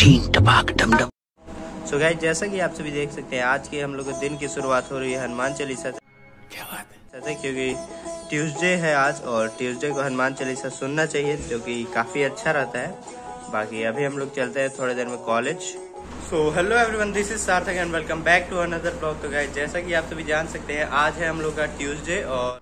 So guys, जैसा कि आप सभी देख सकते हैं, आज के हम लोग के दिन की शुरुआत हो रही है हनुमान चालीसा से। क्या बात है, क्योंकि ट्यूसडे है आज और ट्यूसडे को हनुमान चालीसा सुनना चाहिए, जो कि काफी अच्छा रहता है। बाकी अभी हम लोग चलते हैं थोड़ी देर में college. So hello everyone, this is Sarthak and welcome back to another blog. तो गाइस, जैसा कि आप सभी जान सकते हैं, आज है हम लोग का ट्यूसडे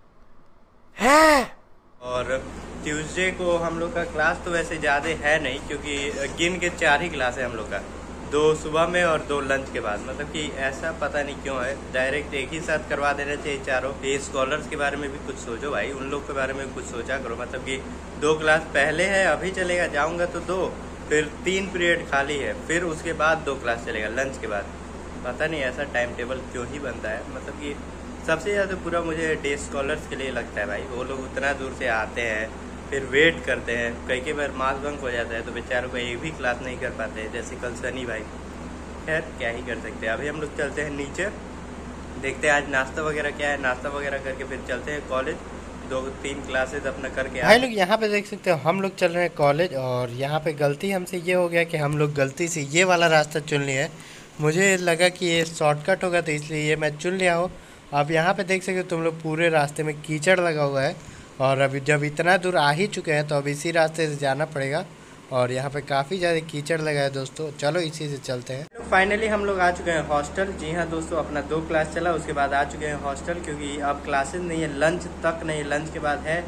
और ट्यूसडे को हम लोग का क्लास तो वैसे ज़्यादा है नहीं, क्योंकि गिन के 4 ही क्लास है हम लोग का, 2 सुबह में और 2 लंच के बाद। मतलब कि ऐसा पता नहीं क्यों है, डायरेक्ट एक ही साथ करवा देना चाहिए चारों। ये स्कॉलर्स के बारे में भी कुछ सोचो भाई, उन लोग के बारे में कुछ सोचा करो। मतलब कि 2 क्लास पहले है, अभी चलेगा, जाऊँगा तो 2, फिर 3 पीरियड खाली है, फिर उसके बाद 2 क्लास चलेगा लंच के बाद। पता नहीं ऐसा टाइम टेबल क्यों ही बनता है। मतलब कि सबसे ज़्यादा बुरा मुझे डे स्कॉलर्स के लिए लगता है भाई। वो लोग उतना दूर से आते हैं, फिर वेट करते हैं, कई बार मास बंक हो जाता है तो बेचारों को एक भी क्लास नहीं कर पाते हैं, जैसे कल सनी भाई। खैर क्या ही कर सकते हैं। अभी हम लोग चलते हैं नीचे, देखते हैं आज नाश्ता वगैरह क्या है। नाश्ता वगैरह करके फिर चलते हैं कॉलेज, 2-3 क्लासेज अपना करके। भाई लोग यहाँ पे देख सकते हो, हम लोग चल रहे हैं कॉलेज, और यहाँ पे गलती हमसे ये हो गया कि हम लोग गलती से ये वाला रास्ता चुन लिया है। मुझे लगा कि ये शॉर्टकट होगा, तो इसलिए ये मैं चुन लिया हूँ। अब यहाँ पे देख सकते हो तुम लोग, पूरे रास्ते में कीचड़ लगा हुआ है, और अभी जब इतना दूर आ ही चुके हैं तो अब इसी रास्ते से जाना पड़ेगा। और यहाँ पे काफ़ी ज़्यादा कीचड़ लगा है दोस्तों, चलो इसी से चलते हैं। फाइनली हम लोग आ चुके हैं हॉस्टल। जी हाँ दोस्तों, अपना 2 क्लास चला, उसके बाद आ चुके हैं हॉस्टल, क्योंकि अब क्लासेस नहीं है, लंच तक नहीं, लंच के बाद है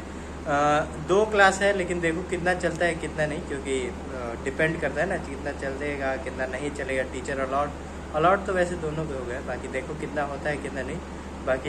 2 क्लास है। लेकिन देखो कितना चलता है कितना नहीं, क्योंकि डिपेंड करता है ना, कितना चलेगा कितना नहीं चलेगा। टीचर अलॉट तो वैसे दोनों पे हो गए, बाकी देखो कितना होता है कितना नहीं। बाकी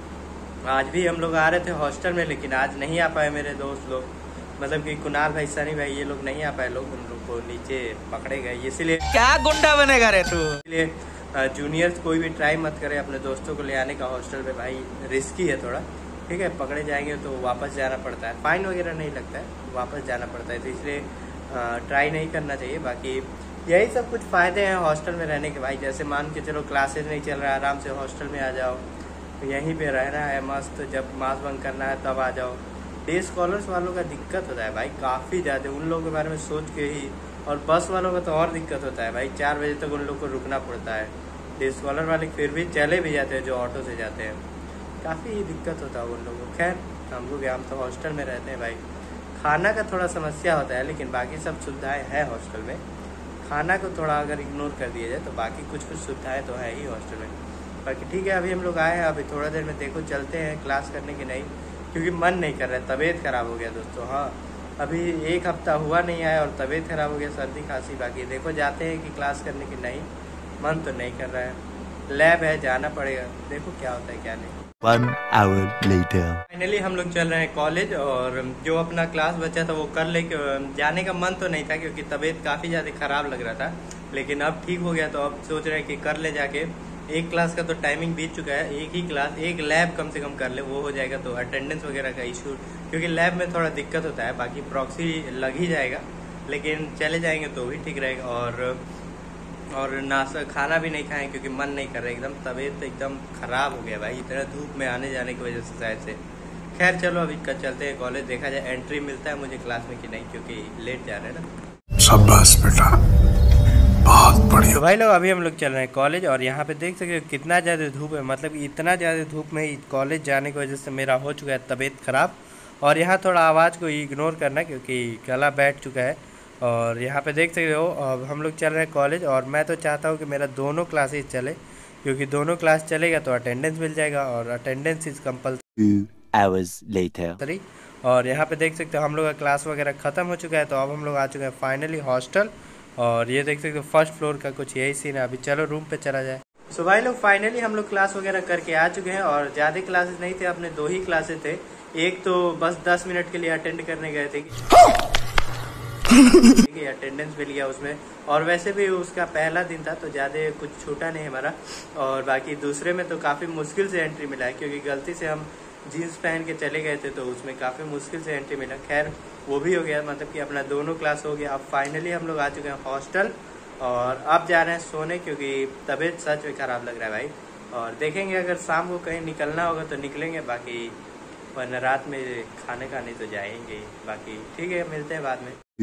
आज भी हम लोग आ रहे थे हॉस्टल में, लेकिन आज नहीं आ पाए मेरे दोस्त लोग। मतलब कि कुणाल भाई, सनी भाई, ये लोग नहीं आ पाए। लोग उन लोग को नीचे पकड़े गए, इसीलिए क्या गुंडा बनेगा रे तू। इसलिए जूनियर्स कोई भी ट्राई मत करे अपने दोस्तों को ले आने का हॉस्टल पे भाई, रिस्की है थोड़ा, ठीक है। पकड़े जाएंगे तो वापस जाना पड़ता है, फाइन वगैरह नहीं लगता है, वापस जाना पड़ता है, तो इसलिए ट्राई नहीं करना चाहिए। बाकी यही सब कुछ फ़ायदे हैं हॉस्टल में रहने के भाई। जैसे मान के चलो क्लासेज नहीं चल रहा है, आराम से हॉस्टल में आ जाओ, यहीं पे रहना है मस्त, जब मास बंक करना है तब आ जाओ। डे स्कॉलर्स वालों का दिक्कत होता है भाई काफ़ी ज़्यादा, उन लोगों के बारे में सोच के ही। और बस वालों का तो और दिक्कत होता है भाई, 4 बजे तक उन लोग को रुकना पड़ता है। डे स्कॉलर वाले फिर भी चले भी जाते हैं, जो ऑटो से जाते हैं, काफ़ी दिक्कत होता है उन लोगों को। खैर हम तो हॉस्टल में रहते हैं भाई, खाना का थोड़ा समस्या होता है, लेकिन बाकी सब सुविधाएँ हैं हॉस्टल में। खाना को थोड़ा अगर इग्नोर कर दिया जाए तो बाकी कुछ सुविधाएँ तो है ही हॉस्टल में। बाकी ठीक है, अभी हम लोग आए हैं, अभी थोड़ा देर में देखो चलते हैं क्लास करने की नहीं, क्योंकि मन नहीं कर रहा है, तबीयत ख़राब हो गया दोस्तों। हाँ, अभी 1 हफ्ता हुआ नहीं आया और तबीयत ख़राब हो गया, सर्दी खांसी। बाकी देखो जाते हैं कि क्लास करने की नहीं, मन तो नहीं कर रहा है। लैब है, जाना पड़ेगा, देखो क्या होता है क्या नहीं। 1 hour later. फाइनली हम लोग चल रहे हैं कॉलेज, और जो अपना क्लास बचा था वो कर ले। जाने का मन तो नहीं था, क्योंकि तबीयत काफ़ी ज़्यादा ख़राब लग रहा था, लेकिन अब ठीक हो गया, तो अब सोच रहे हैं कि कर ले जाके। 1 क्लास का तो टाइमिंग बीत चुका है, एक ही क्लास, एक लैब कम से कम कर ले, वो हो जाएगा तो अटेंडेंस वगैरह का इशू, क्योंकि लैब में थोड़ा दिक्कत होता है। बाकी प्रॉक्सी लग ही जाएगा, लेकिन चले जाएंगे तो भी ठीक रहेगा। और नाश्ता खाना भी नहीं खाएं, क्योंकि मन नहीं कर रहा, एकदम तबीयत एकदम ख़राब हो गया भाई, इतना धूप में आने जाने की वजह से शायद से। खैर चलो अभी चलते हैं कॉलेज, देखा जाए एंट्री मिलता है मुझे क्लास में कि नहीं, क्योंकि लेट जा रहे हैं ना। शाबाश बेटा, बहुत बढ़िया। तो भाई लोग अभी हम लोग चल रहे हैं कॉलेज, और यहाँ पे देख सकते हो कितना ज़्यादा धूप है। मतलब इतना ज़्यादा धूप में कॉलेज जाने की वजह से मेरा हो चुका है तबीयत ख़राब। और यहाँ थोड़ा आवाज़ को इग्नोर करना, क्योंकि गला बैठ चुका है। और यहाँ पे देख सकते हो अब हम लोग चल रहे हैं कॉलेज, और मैं तो चाहता हूँ कि मेरा दोनों क्लासेज चले, क्योंकि दोनों क्लास चलेगा तो अटेंडेंस मिल जाएगा, और attendance is compulsory. 2 hours later. और यहाँ पे देख सकते हो हम लोग का क्लास वगैरह ख़त्म हो चुका है, तो अब हम लोग आ चुके हैं फाइनली हॉस्टल। और ये देख सकते हो फर्स्ट फ्लोर का कुछ यही सीन है। अभी चलो रूम पे चला जाए। सो भाई लोग फाइनली हम लोग क्लास वगैरह करके आ चुके हैं, और ज़्यादा क्लासेस नहीं थे, अपने 2 ही क्लासेस थे। एक तो बस 10 मिनट के लिए अटेंड करने गए थे, अटेंडेंस मिल गया उसमें, और वैसे भी उसका पहला दिन था तो ज़्यादा कुछ छूटा नहीं हमारा। और बाकी दूसरे में तो काफ़ी मुश्किल से एंट्री मिला है, क्योंकि गलती से हम जीन्स पहन के चले गए थे, तो उसमें काफ़ी मुश्किल से एंट्री मिला। खैर वो भी हो गया, मतलब कि अपना दोनों क्लास हो गया। अब फाइनली हम लोग आ चुके हैं हॉस्टल, और अब जा रहे हैं सोने, क्योंकि तबीयत सच में ख़राब लग रहा है भाई। और देखेंगे अगर शाम को कहीं निकलना होगा तो निकलेंगे, बाकी वरना रात में खाने तो जाएंगे। बाकी ठीक है, मिलते हैं बाद में। 2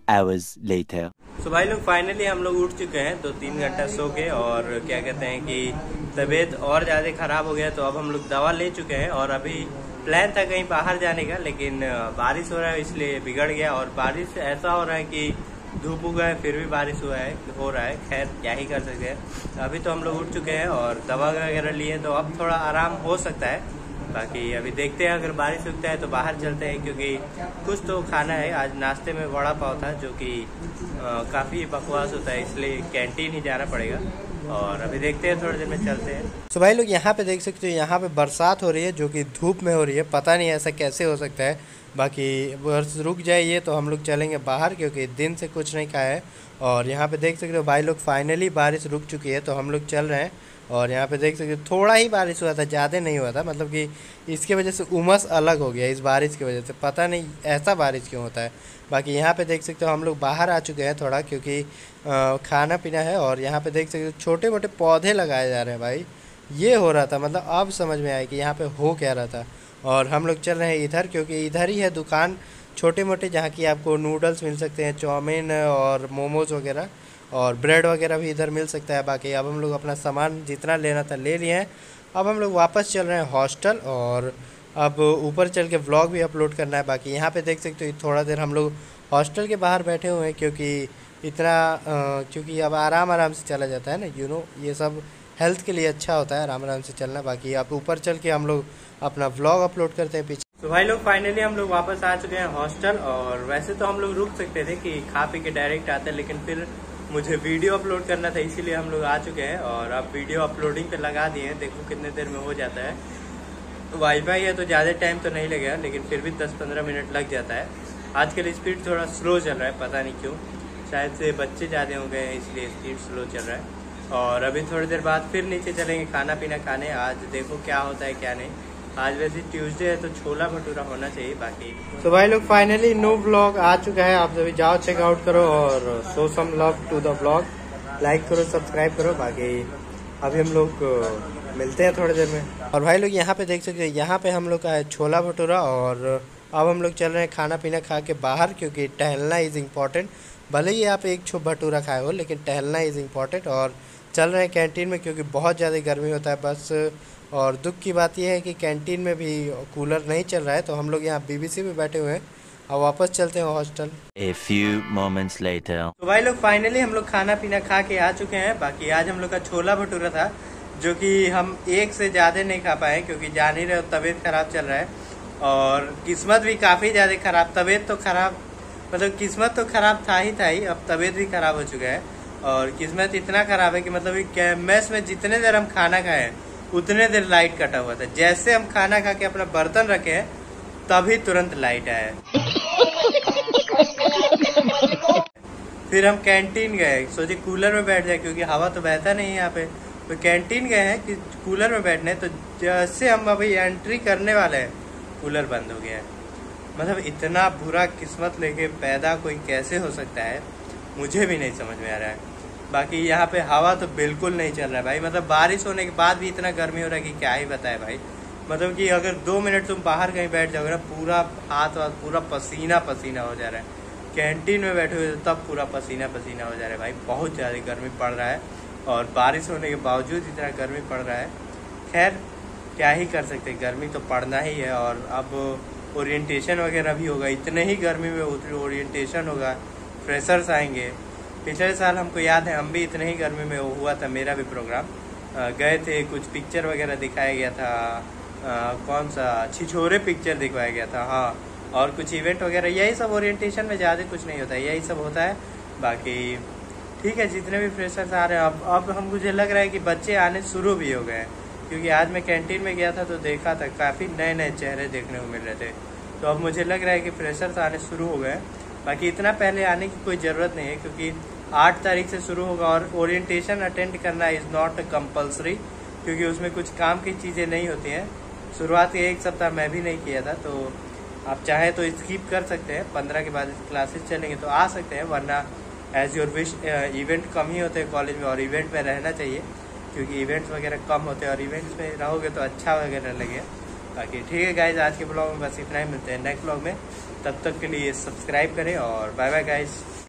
hours later. तो भाई लोग फाइनली हम लोग उठ चुके हैं 2-3 घंटा सो के, और क्या कहते हैं कि तबीयत और ज़्यादा ख़राब हो गया, तो अब हम लोग दवा ले चुके हैं। और अभी प्लान था कहीं बाहर जाने का, लेकिन बारिश हो रहा है इसलिए बिगड़ गया। और बारिश ऐसा हो रहा है कि धूप उगा है फिर भी बारिश हो रहा है। खैर क्या ही कर सकते हैं। अभी तो हम लोग उठ चुके हैं और दवा वगैरह लिए, तो अब थोड़ा आराम हो सकता है। बाकी अभी देखते हैं, अगर बारिश रुकता है तो बाहर चलते हैं, क्योंकि कुछ तो खाना है। आज नाश्ते में वड़ा पाव था, जो कि काफ़ी बकवास होता है, इसलिए कैंटीन ही जाना पड़ेगा। और अभी देखते हैं, थोड़ी देर में चलते हैं। तो भाई लोग यहाँ पे देख सकते हो, यहाँ पे बरसात हो रही है, जो कि धूप में हो रही है। पता नहीं ऐसा कैसे हो सकता है। बाकी बरस रुक जाइए तो हम लोग चलेंगे बाहर, क्योंकि दिन से कुछ नहीं खाया है। और यहाँ पे देख सकते हो भाई लोग, फाइनली बारिश रुक चुकी है, तो हम लोग चल रहे हैं। और यहाँ पे देख सकते हो थोड़ा ही बारिश हुआ था, ज़्यादा नहीं हुआ था। मतलब कि इसके वजह से उमस अलग हो गया इस बारिश की वजह से। पता नहीं ऐसा बारिश क्यों होता है। बाकी यहाँ पे देख सकते हो हम लोग बाहर आ चुके हैं थोड़ा, क्योंकि खाना पीना है। और यहाँ पे देख सकते हो छोटे मोटे पौधे लगाए जा रहे हैं भाई। ये हो रहा था, मतलब अब समझ में आया कि यहाँ पे हो क्या रहा था। और हम लोग चल रहे हैं इधर, क्योंकि इधर ही है दुकान छोटे मोटे, जहाँ की आपको नूडल्स मिल सकते हैं, चाउमीन और मोमोज़ वगैरह, और ब्रेड वगैरह भी इधर मिल सकता है। बाकी अब हम लोग अपना सामान जितना लेना था ले लिए हैं। अब हम लोग वापस चल रहे हैं हॉस्टल, और अब ऊपर चल के व्लॉग भी अपलोड करना है। बाकी यहाँ पे देख सकते हो थोड़ा देर हम लोग हॉस्टल के बाहर बैठे हुए हैं, क्योंकि अब आराम से चला जाता है ना, ये सब हेल्थ के लिए अच्छा होता है आराम से चलना। बाकी अब ऊपर चल के हम लोग अपना व्लॉग अपलोड करते हैं पीछे। तो भाई लोग फाइनली हम लोग वापस आ चुके हैं हॉस्टल। और वैसे तो हम लोग रुक सकते थे कि खा पी के डायरेक्ट आते, लेकिन फिर मुझे वीडियो अपलोड करना था, इसीलिए हम लोग आ चुके हैं। और अब वीडियो अपलोडिंग पे लगा दिए हैं, देखो कितने देर में हो जाता है। वाईफाई है तो ज़्यादा टाइम तो नहीं लगेगा, लेकिन फिर भी 10-15 मिनट लग जाता है। आजकल स्पीड थोड़ा स्लो चल रहा है, पता नहीं क्यों, शायद से बच्चे ज़्यादा हो गए हैं इसलिए स्पीड स्लो चल रहा है। और अभी थोड़ी देर बाद फिर नीचे चलेंगे खाना पीना खाने। आज देखो क्या होता है क्या नहीं। आज वैसे ट्यूसडे है तो छोला भटूरा होना चाहिए। बाकी तो भाई लोग फाइनली न्यू व्लॉग आ चुका है, आप सभी जाओ चेकआउट करो और show some love to the vlog, like करो सब्सक्राइब करो। बाकी अभी हम लोग मिलते हैं थोड़ी देर में। और भाई लोग यहाँ पे देख सकते हैं, यहाँ पे हम लोग का है छोला भटूरा। और अब हम लोग चल रहे हैं खाना पीना खा के बाहर, क्योंकि टहलना इज़ इम्पॉर्टेंट। भले ही आप एक भटूरा खाए हो, लेकिन टहलना इज़ इम्पॉर्टेंट। और चल रहे हैं कैंटीन में, क्योंकि बहुत ज़्यादा गर्मी होता है बस। और दुख की बात यह है कि कैंटीन में भी कूलर नहीं चल रहा है, तो हम लोग यहाँ BBC में बैठे हुए हैं। अब वापस चलते हैं hostel. A few moments later. तो भाई लोग फाइनली हम लोग खाना पीना खा के आ चुके हैं। बाकी आज हम लोग का छोला भटूरा था, जो कि हम एक से ज़्यादा नहीं खा पाए, क्योंकि जान ही रहे तबीयत खराब चल रहा है। और किस्मत भी काफ़ी ज़्यादा खराब, तबीयत तो खराब, मतलब किस्मत तो खराब था ही, अब तबीयत भी खराब हो चुका है। और किस्मत इतना खराब है कि मतलब मेस में जितने देर हम खाना खाए उतने देर लाइट कटा हुआ था। जैसे हम खाना खा के अपना बर्तन रखे तभी तुरंत लाइट आया। फिर हम कैंटीन गए, सोचे कूलर में बैठ जाए, क्योंकि हवा तो बहता नहीं है यहाँ पे। तो कैंटीन गए हैं कि कूलर में बैठने, तो जैसे हम अभी एंट्री करने वाले हैं कूलर बंद हो गया है। मतलब इतना बुरा किस्मत लेके पैदा कोई कैसे हो सकता है, मुझे भी नहीं समझ में आ रहा है। बाकी यहाँ पे हवा तो बिल्कुल नहीं चल रहा है भाई। मतलब बारिश होने के बाद भी इतना गर्मी हो रहा है कि क्या ही बताए भाई। मतलब कि अगर 2 मिनट तुम बाहर कहीं बैठ जाओगे ना, पूरा हाथ पूरा पसीना पसीना हो जा रहा है। कैंटीन में बैठे हुए तब पूरा पसीना पसीना हो जा रहा है भाई। बहुत ज़्यादा गर्मी पड़ रहा है, और बारिश होने के बावजूद इतना गर्मी पड़ रहा है। खैर क्या ही कर सकते, गर्मी तो पड़ना ही है। और अब ओरिएंटेशन वगैरह भी होगा, इतने ही गर्मी में ओरिएंटेशन होगा, फ्रेशर्स आएंगे। पिछले साल हमको याद है, हम भी इतने ही गर्मी में हुआ था, मेरा भी प्रोग्राम गए थे, कुछ पिक्चर वगैरह दिखाया गया था। कौन सा छिछोरे पिक्चर दिखवाया गया था, हाँ। और कुछ इवेंट वगैरह, यही सब ओरिएंटेशन में ज़्यादा कुछ नहीं होता है, यही सब होता है। बाकी ठीक है, जितने भी फ्रेशर्स आ रहे हैं, अब हम मुझे लग रहा है कि बच्चे आने शुरू भी हो गए हैं, क्योंकि आज मैं कैंटीन में गया था तो देखा था काफ़ी नए नए चेहरे देखने को मिल रहे थे। तो अब मुझे लग रहा है कि फ्रेशर्स आने शुरू हो गए। बाकी इतना पहले आने की कोई ज़रूरत नहीं है, क्योंकि 8 तारीख से शुरू होगा। और ओरिएंटेशन अटेंड करना इज़ नॉट कंपल्सरी, क्योंकि उसमें कुछ काम की चीज़ें नहीं होती हैं। शुरुआत के 1 सप्ताह मैं भी नहीं किया था, तो आप चाहे तो स्किप कर सकते हैं। 15 के बाद क्लासेस चलेंगे तो आ सकते हैं, वरना एज योर विश। इवेंट कम ही होते हैं कॉलेज में, और इवेंट में रहना चाहिए, क्योंकि इवेंट्स वगैरह कम होते हैं, और इवेंट्स में रहोगे तो अच्छा वगैरह लगे। बाकी ठीक है गाइज, आज के ब्लॉग में बस इतना ही। मिलते हैं नेक्स्ट ब्लॉग में, तब तक के लिए सब्सक्राइब करें और बाय बाय गाइस।